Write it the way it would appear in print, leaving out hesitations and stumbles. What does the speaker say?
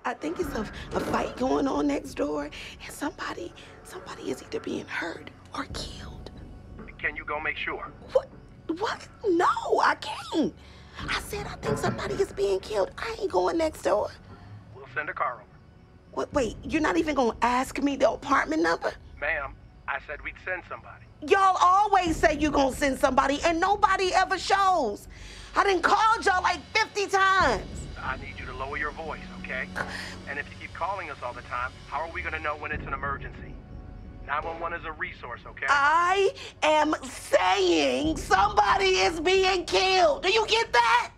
I think it's a fight going on next door, and somebody is either being hurt or killed. Can you go make sure? What? What? No, I can't. I said I think somebody is being killed. I ain't going next door. We'll send a car over. What? Wait, you're not even gonna ask me the apartment number? Ma'am, I said we'd send somebody. Y'all always say you're gonna send somebody, and nobody ever shows. I done called y'all like 50 times. I need you to lower your voice, okay? And if you keep calling us all the time, how are we gonna know when it's an emergency? 911 is a resource, okay? I am saying somebody is being killed. Do you get that?